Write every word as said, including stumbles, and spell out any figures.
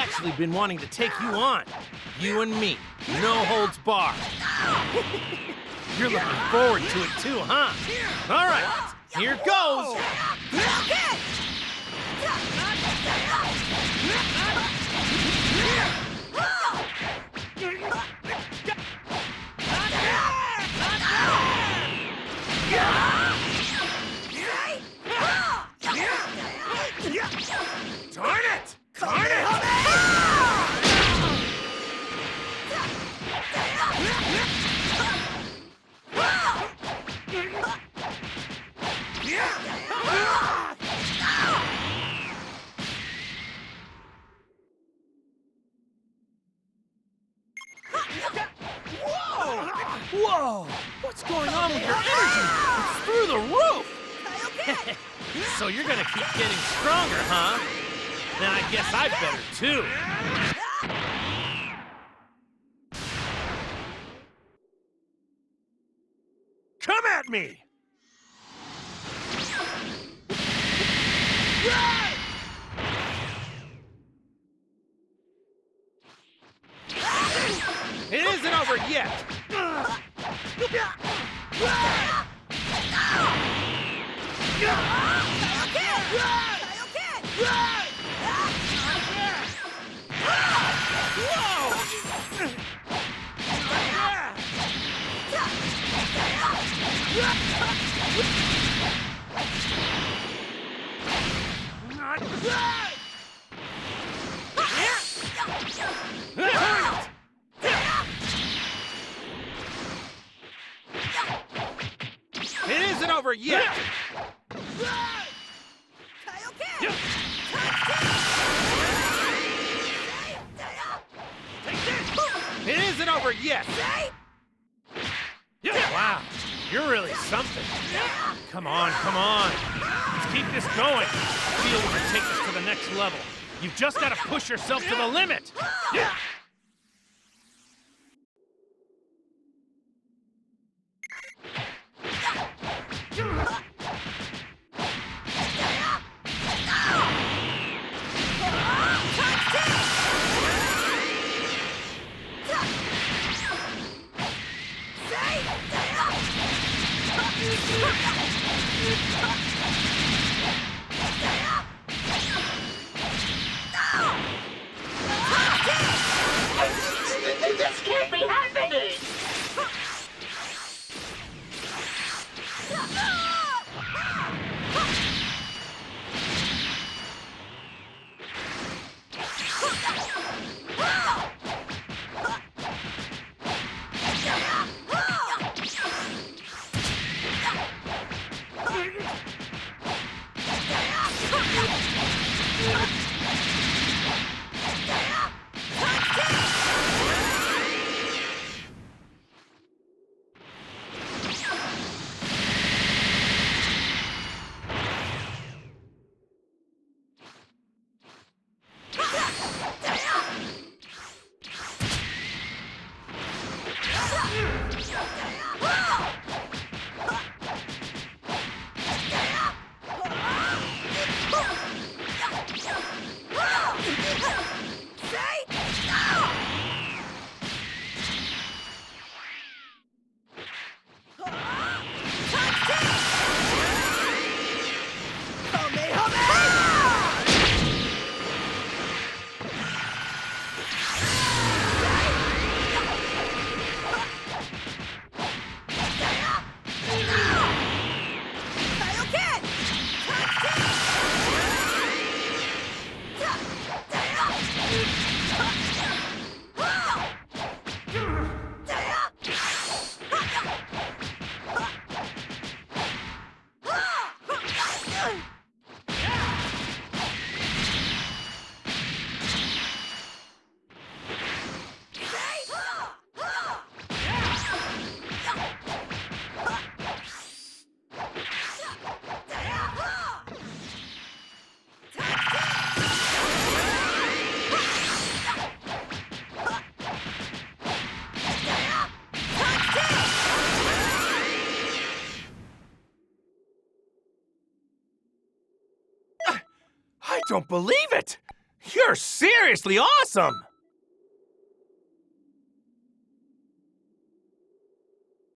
actually been wanting to take you on. You and me. No holds barred. You're looking forward to it too, huh? All right, here goes. Darn it! Darn it! Whoa! Whoa! What's going on with your energy? It's through the roof! So you're gonna keep getting stronger, huh? Then I guess I better too. Come at me! It isn't over yet! It isn't over yet! It isn't over yet! Wow, you're really something. Come on, come on. Let's keep this going. I feel we can take this to the next level. You've just got to push yourself to the limit. Yeah. This can't be happening! I don't believe it! You're seriously awesome!